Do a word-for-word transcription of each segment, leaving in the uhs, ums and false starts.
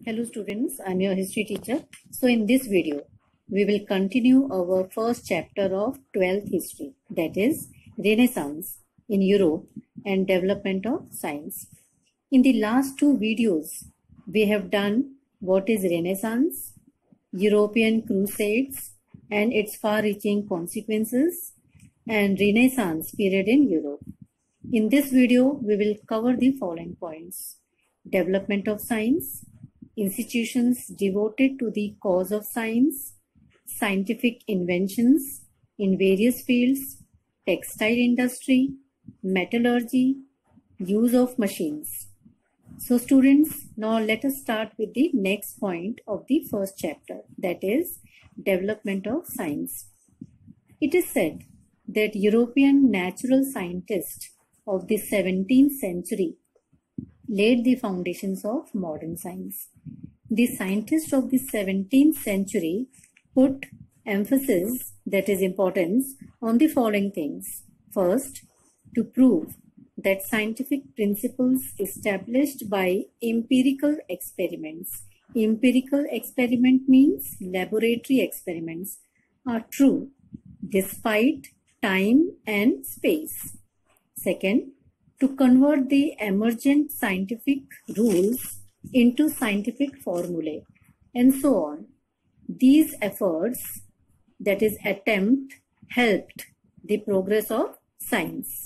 Hello students, I am your history teacher. So in this video, we will continue our first chapter of twelfth history, that is Renaissance in Europe and development of science. In the last two videos, we have done what is Renaissance, European Crusades and its far-reaching consequences, and Renaissance period in Europe. In this video, we will cover the following points: development of science, institutions devoted to the cause of science, scientific inventions in various fields, textile industry, metallurgy, use of machines. So students, now let us start with the next point of the first chapter, that is development of science. It is said that European natural scientists of the seventeenth century laid the foundations of modern science. The scientists of the seventeenth century put emphasis, that is importance, on the following things. First, to prove that scientific principles established by empirical experiments, empirical experiment means laboratory experiments, are true despite time and space. Second, to convert the emergent scientific rules into scientific formulae, and so on. These efforts, that is attempt, helped the progress of science.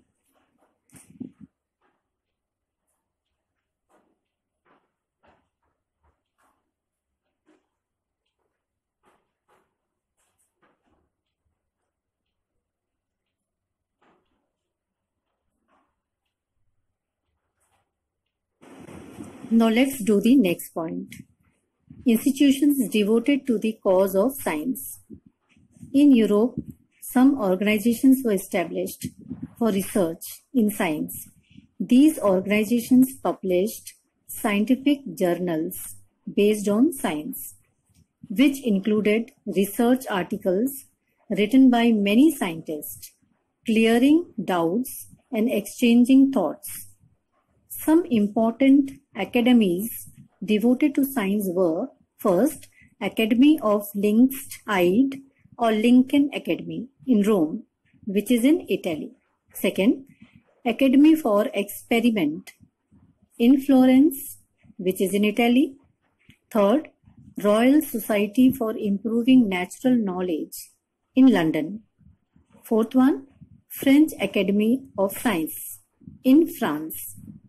Now let's do the next point. Institutions devoted to the cause of science. In Europe, some organizations were established for research in science. These organizations published scientific journals based on science, which included research articles written by many scientists, clearing doubts and exchanging thoughts. Some important academies devoted to science were: first, Academy of Linced Ide or Lincoln Academy in Rome, which is in Italy. Second, Academy for Experiment in Florence, which is in Italy. Third, Royal Society for Improving Natural Knowledge in London. Fourth one, French Academy of Science in France.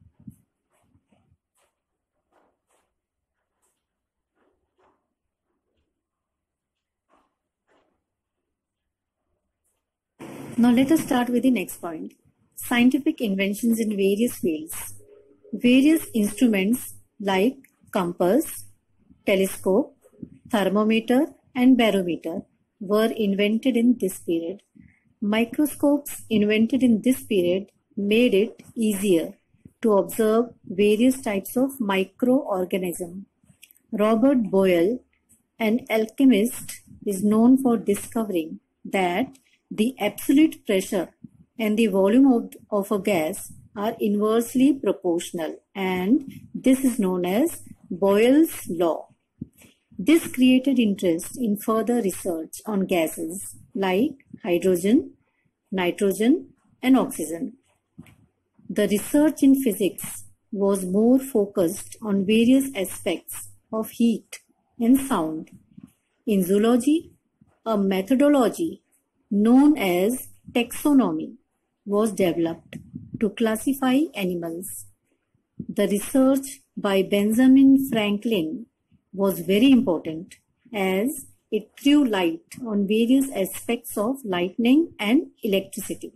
Now let us start with the next point. Scientific inventions in various fields. Various instruments like compass, telescope, thermometer and barometer were invented in this period. Microscopes invented in this period made it easier to observe various types of microorganisms. Robert Boyle, an alchemist, is known for discovering that the absolute pressure and the volume of, of a gas are inversely proportional, and this is known as Boyle's law. This created interest in further research on gases like hydrogen, nitrogen, and oxygen. The research in physics was more focused on various aspects of heat and sound. In zoology, a methodology known as taxonomy was developed to classify animals. The research by Benjamin Franklin was very important as it threw light on various aspects of lightning and electricity.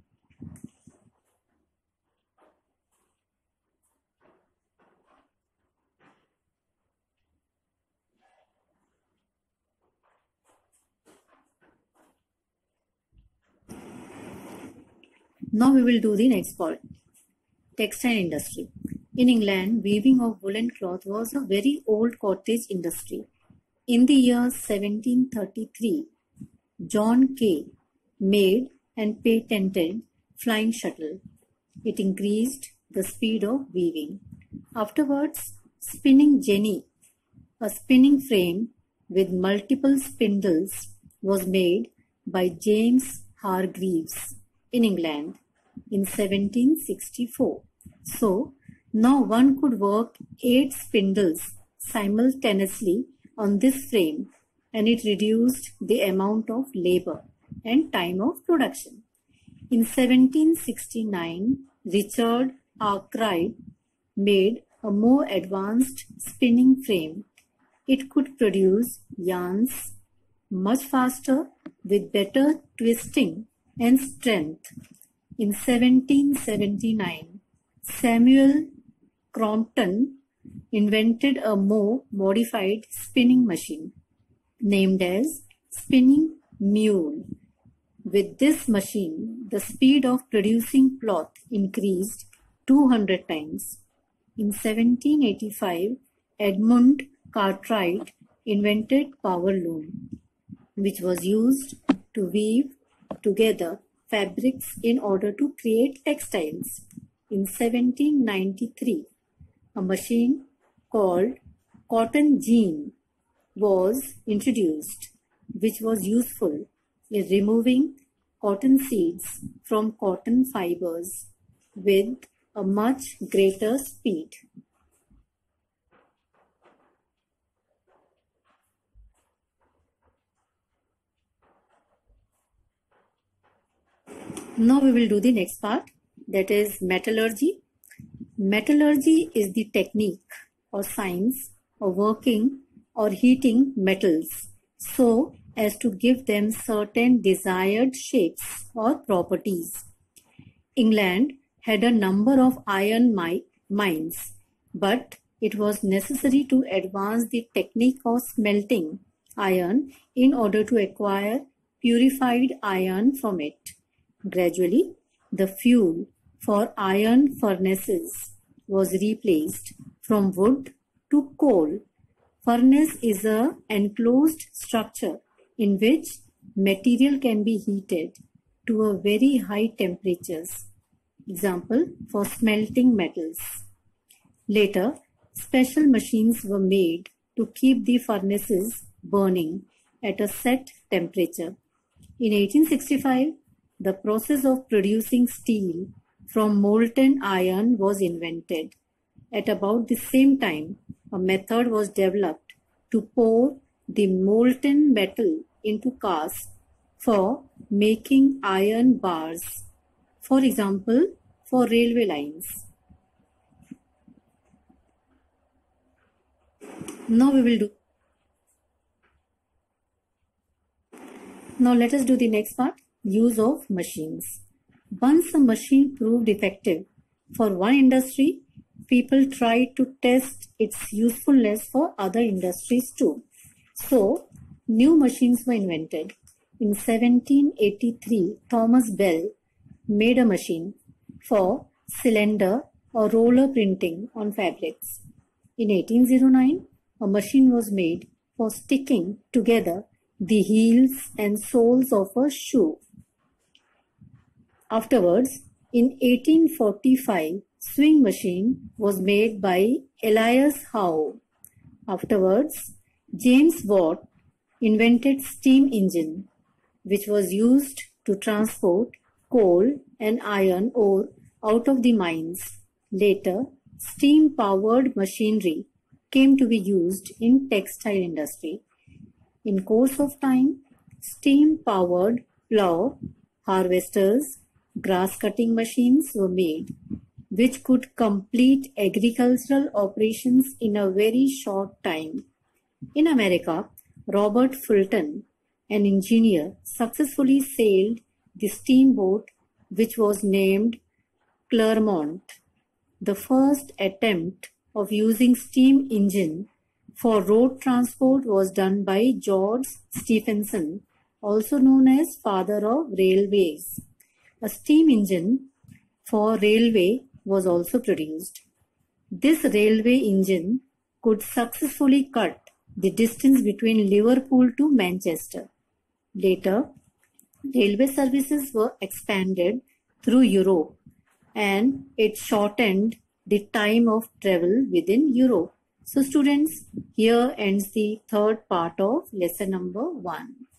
Now we will do the next point. Textile industry. In England, weaving of woolen cloth was a very old cottage industry. In the year seventeen thirty-three, John Kay made and patented flying shuttle. It increased the speed of weaving. Afterwards, spinning jenny, a spinning frame with multiple spindles, was made by James Hargreaves in England in seventeen sixty-four. So, now one could work eight spindles simultaneously on this frame, and it reduced the amount of labor and time of production. In seventeen sixty-nine, Richard Arkwright made a more advanced spinning frame. It could produce yarns much faster with better twisting and strength. In seventeen seventy-nine, Samuel Crompton invented a more modified spinning machine named as spinning mule. With this machine, the speed of producing cloth increased two hundred times. In seventeen eighty-five, Edmund Cartwright invented power loom, which was used to weave together fabrics in order to create textiles. In seventeen ninety-three, a machine called cotton gin was introduced, which was useful in removing cotton seeds from cotton fibers with a much greater speed. Now we will do the next part, that is metallurgy. Metallurgy is the technique or science of working or heating metals so as to give them certain desired shapes or properties. England had a number of iron mi mines, but it was necessary to advance the technique of smelting iron in order to acquire purified iron from it. Gradually, the fuel for iron furnaces was replaced from wood to coal. Furnace is an enclosed structure in which material can be heated to a very high temperatures. Example, for smelting metals. Later, special machines were made to keep the furnaces burning at a set temperature. In eighteen sixty-five, the process of producing steel from molten iron was invented. At about the same time, a method was developed to pour the molten metal into cast for making iron bars, for example, for railway lines. Now we will do. Now let us do the next part, use of machines. Once a machine proved effective for one industry, people tried to test its usefulness for other industries too. So, new machines were invented. In seventeen eighty-three, Thomas Bell made a machine for cylinder or roller printing on fabrics. In eighteen oh nine, a machine was made for sticking together the heels and soles of a shoe. Afterwards, in eighteen forty-five, sewing machine was made by Elias Howe. Afterwards, James Watt invented steam engine, which was used to transport coal and iron ore out of the mines. Later, steam-powered machinery came to be used in textile industry. In course of time, steam-powered plough, harvesters, grass-cutting machines were made, which could complete agricultural operations in a very short time. In America, Robert Fulton, an engineer, successfully sailed the steamboat which was named Clermont. The first attempt of using steam engine for road transport was done by George Stephenson, also known as father of railways. A steam engine for railway was also produced. This railway engine could successfully cut the distance between Liverpool to Manchester. Later, railway services were expanded through Europe, and it shortened the time of travel within Europe. So students, here ends the third part of lesson number one.